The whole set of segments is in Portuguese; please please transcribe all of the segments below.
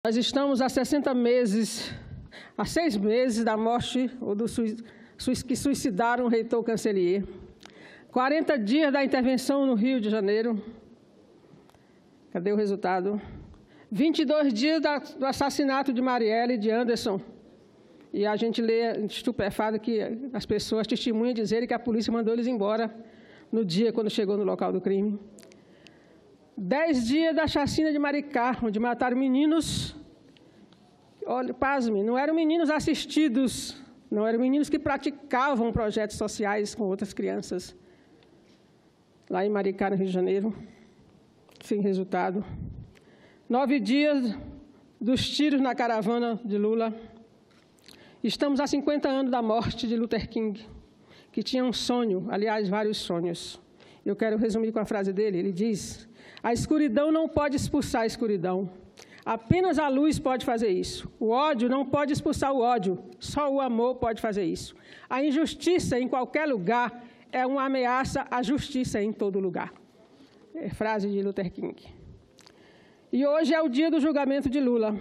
Nós estamos há 60 meses, há 6 meses da morte que suicidaram o reitor Cancelier. 40 dias da intervenção no Rio de Janeiro. Cadê o resultado? 22 dias do assassinato de Marielle e de Anderson. E a gente lê estupefado que as pessoas testemunham dizerem que a polícia mandou eles embora no dia quando chegou no local do crime. 10 dias da chacina de Maricá, onde mataram meninos, olha, pasme, não eram meninos assistidos, não eram meninos que praticavam projetos sociais com outras crianças. Lá em Maricá, no Rio de Janeiro, sem resultado. 9 dias dos tiros na caravana de Lula. Estamos há 50 anos da morte de Luther King, que tinha um sonho, aliás, vários sonhos. Eu quero resumir com a frase dele, ele diz: a escuridão não pode expulsar a escuridão. Apenas a luz pode fazer isso. O ódio não pode expulsar o ódio. Só o amor pode fazer isso. A injustiça em qualquer lugar é uma ameaça à justiça em todo lugar. É frase de Luther King. E hoje é o dia do julgamento de Lula.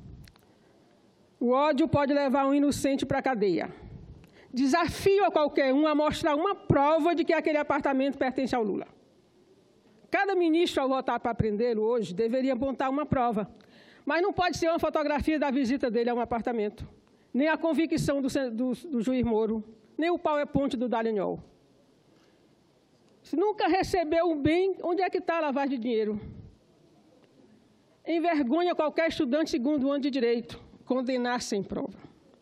O ódio pode levar um inocente para a cadeia. Desafio a qualquer um a mostrar uma prova de que aquele apartamento pertence ao Lula. Cada ministro, ao votar para prendê-lo hoje, deveria apontar uma prova. Mas não pode ser uma fotografia da visita dele a um apartamento, nem a convicção do juiz Moro, nem o PowerPoint do Dallagnol. Se nunca recebeu um bem, onde é que está a lavagem de dinheiro? Envergonha qualquer estudante segundo ano de direito, condenar sem prova.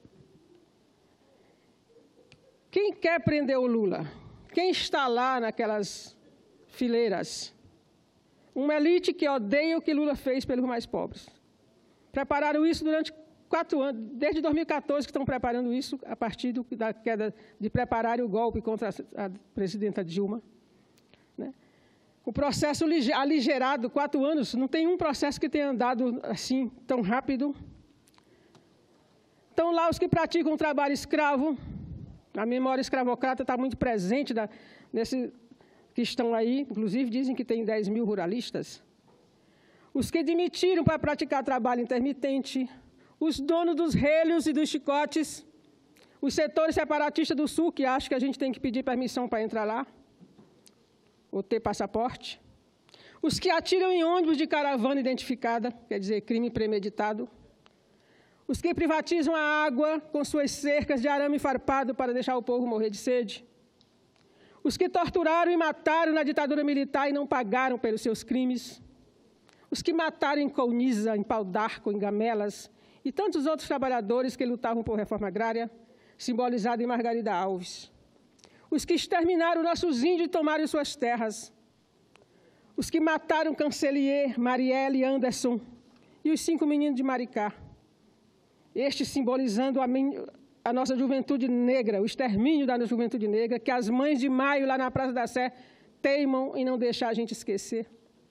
Quem quer prender o Lula? Quem está lá naquelas fileiras? Uma elite que odeia o que Lula fez pelos mais pobres. Prepararam isso durante 4 anos, desde 2014 que estão preparando isso, a partir da queda de preparar o golpe contra a presidenta Dilma. Né? O processo aligerado, 4 anos, não tem um processo que tenha andado assim, tão rápido. Estão lá os que praticam o trabalho escravo. A memória escravocrata está muito presente nesse que estão aí, inclusive dizem que tem 10 mil ruralistas. Os que demitiram para praticar trabalho intermitente, os donos dos relhos e dos chicotes, os setores separatistas do Sul, que acham que a gente tem que pedir permissão para entrar lá, ou ter passaporte, os que atiram em ônibus de caravana identificada, quer dizer, crime premeditado, os que privatizam a água com suas cercas de arame farpado para deixar o povo morrer de sede, os que torturaram e mataram na ditadura militar e não pagaram pelos seus crimes, os que mataram em Colniza, em Pau d'Arco, em Gamelas, e tantos outros trabalhadores que lutavam por reforma agrária, simbolizado em Margarida Alves, os que exterminaram nossos índios e tomaram suas terras, os que mataram Cancelier, Marielle e Anderson, e os 5 meninos de Maricá, este simbolizando a nossa juventude negra, o extermínio da juventude negra, que as mães de maio, lá na Praça da Sé, teimam em não deixar a gente esquecer.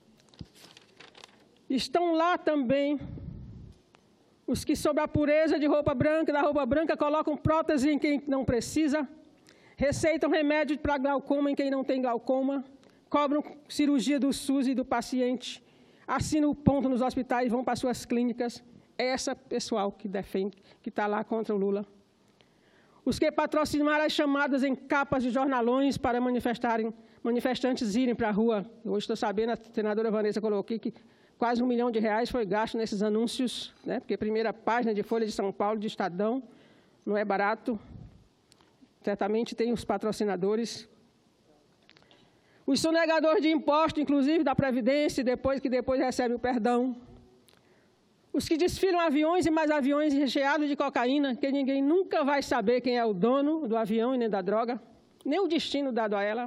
Estão lá também os que, sob a pureza da roupa branca, colocam prótese em quem não precisa, receitam remédio para glaucoma em quem não tem glaucoma, cobram cirurgia do SUS e do paciente, assinam o ponto nos hospitais e vão para suas clínicas. É essa pessoal que defende, que está lá contra o Lula. Os que patrocinaram as chamadas em capas de jornalões para manifestantes irem para a rua. Hoje estou sabendo, a senadora Vanessa colocou aqui que quase R$1 milhão foi gasto nesses anúncios, né? Porque a primeira página de Folha de São Paulo, de Estadão, não é barato. Certamente tem os patrocinadores. Os sonegadores de imposto, inclusive da Previdência, que depois recebem o perdão. Os que desfilam aviões e mais aviões recheados de cocaína, que ninguém nunca vai saber quem é o dono do avião e nem da droga, nem o destino dado a ela.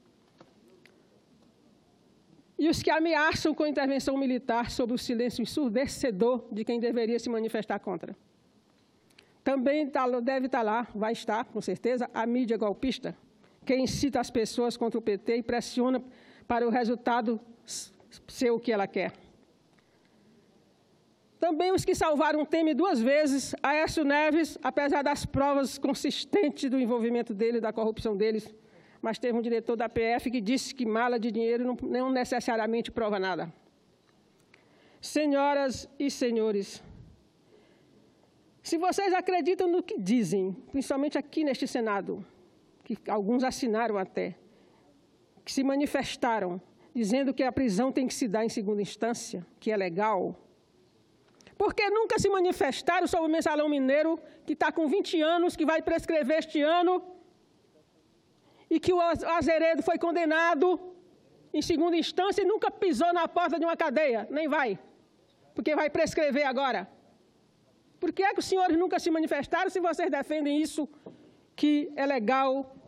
E os que ameaçam com intervenção militar sob o silêncio ensurdecedor de quem deveria se manifestar contra. Também deve estar lá, vai estar, com certeza, a mídia golpista, que incita as pessoas contra o PT e pressiona para o resultado ser o que ela quer. Também os que salvaram o Temer 2 vezes, Aécio Neves, apesar das provas consistentes do envolvimento dele, da corrupção deles, mas teve um diretor da PF que disse que mala de dinheiro não necessariamente prova nada. Senhoras e senhores, Se vocês acreditam no que dizem, principalmente aqui neste Senado, que alguns assinaram até, que se manifestaram, dizendo que a prisão tem que se dar em segunda instância, que é legal, por que nunca se manifestaram sobre o mensalão mineiro, que está com 20 anos, que vai prescrever este ano, e que o Azeredo foi condenado em segunda instância e nunca pisou na porta de uma cadeia? Nem vai, porque vai prescrever agora. Por que é que os senhores nunca se manifestaram se vocês defendem isso, que é legal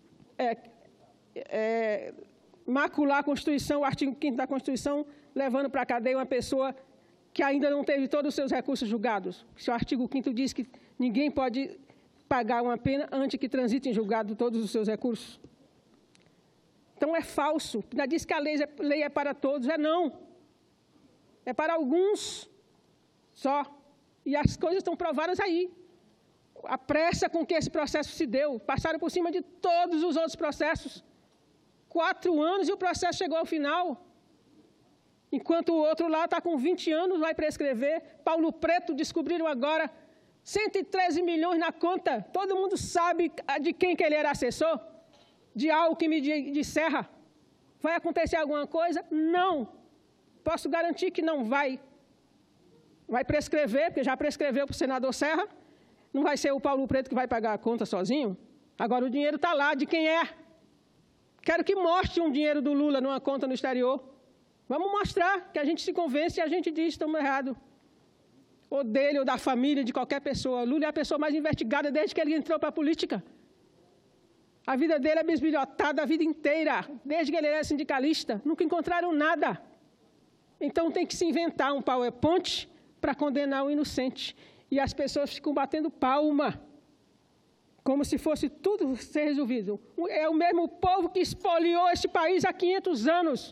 macular a Constituição, o artigo 5º da Constituição, levando para a cadeia uma pessoa que ainda não teve todos os seus recursos julgados? Se o artigo 5º diz que ninguém pode pagar uma pena antes que transite em julgado todos os seus recursos. Então é falso. Já diz que a lei é para todos. Não. É para alguns só. E as coisas estão provadas aí. A pressa com que esse processo se deu. Passaram por cima de todos os outros processos. 4 anos e o processo chegou ao final. Enquanto o outro lá está com 20 anos, vai prescrever. Paulo Preto descobriram agora 113 milhões na conta. Todo mundo sabe de quem que ele era assessor? De Alckmin, de Serra. Vai acontecer alguma coisa? Não. Posso garantir que não vai. Vai prescrever, porque já prescreveu para o senador Serra. Não vai ser o Paulo Preto que vai pagar a conta sozinho. Agora o dinheiro está lá, de quem é? Quero que mostre um dinheiro do Lula numa conta no exterior. Vamos mostrar, que a gente se convence e a gente diz que estamos errados. Ou dele, ou da família, de qualquer pessoa. Lula é a pessoa mais investigada desde que ele entrou para a política. A vida dele é bisbilhotada a vida inteira, desde que ele era sindicalista. Nunca encontraram nada. Então tem que se inventar um PowerPoint para condenar o inocente. E as pessoas ficam batendo palma, como se fosse tudo ser resolvido. É o mesmo povo que espoliou este país há 500 anos.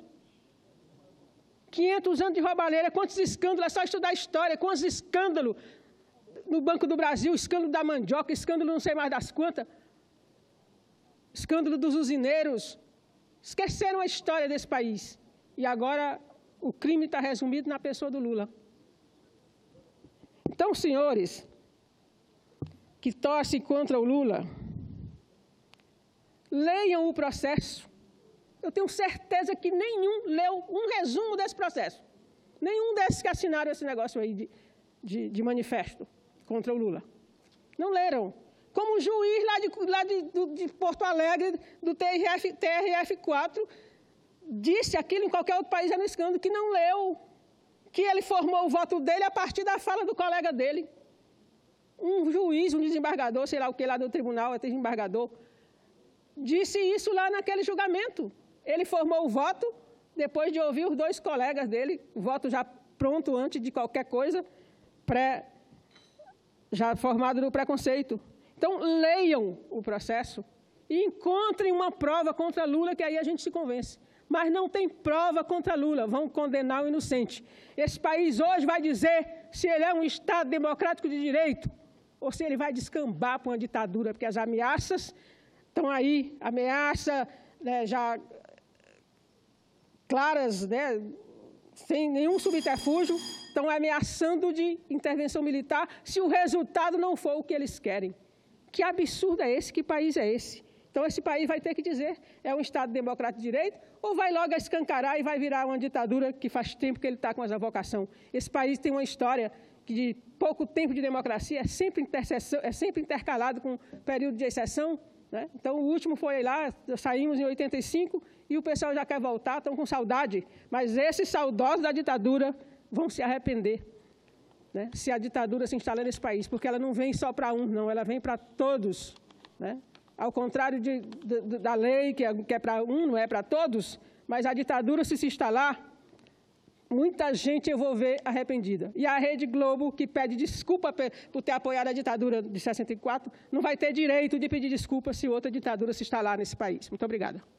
500 anos de roubalheira, quantos escândalos, é só estudar a história, quantos escândalos no Banco do Brasil, escândalo da mandioca, escândalo não sei mais das quantas, escândalo dos usineiros. Esqueceram a história desse país. E agora o crime está resumido na pessoa do Lula. Então, senhores que torcem contra o Lula, leiam o processo. Eu tenho certeza que nenhum leu um resumo desse processo. Nenhum desses que assinaram esse negócio aí de manifesto contra o Lula. Não leram. Como o juiz lá de Porto Alegre, do TRF4, disse aquilo em qualquer outro país, é no escândalo, que não leu, que ele formou o voto dele a partir da fala do colega dele. Um juiz, um desembargador, sei lá o que lá do tribunal, é desembargador, disse isso lá naquele julgamento. Ele formou o voto depois de ouvir os 2 colegas dele, o voto já pronto antes de qualquer coisa, já formado no preconceito. Então, leiam o processo e encontrem uma prova contra Lula, que aí a gente se convence. Mas não tem prova contra Lula, vão condenar o inocente. Esse país hoje vai dizer se ele é um Estado democrático de direito ou se ele vai descambar para uma ditadura, porque as ameaças estão aí, ameaça, né, já claras, né, sem nenhum subterfúgio, estão ameaçando de intervenção militar se o resultado não for o que eles querem. Que absurdo é esse? Que país é esse? Então, esse país vai ter que dizer, é um Estado democrático de direito, ou vai logo escancarar e vai virar uma ditadura que faz tempo que ele está com essa vocação. Esse país tem uma história que de pouco tempo de democracia é sempre intercalado com período de exceção, né? Então, o último foi lá, saímos em 85, e o pessoal já quer voltar, estão com saudade. Mas esses saudosos da ditadura vão se arrepender, né, se a ditadura se instalar nesse país, porque ela não vem só para um, não, ela vem para todos, né? Ao contrário da lei, que é para um, não é para todos, mas a ditadura, se instalar, muita gente eu vou ver arrependida. E a Rede Globo, que pede desculpa por ter apoiado a ditadura de 64, não vai ter direito de pedir desculpa se outra ditadura se instalar nesse país. Muito obrigada.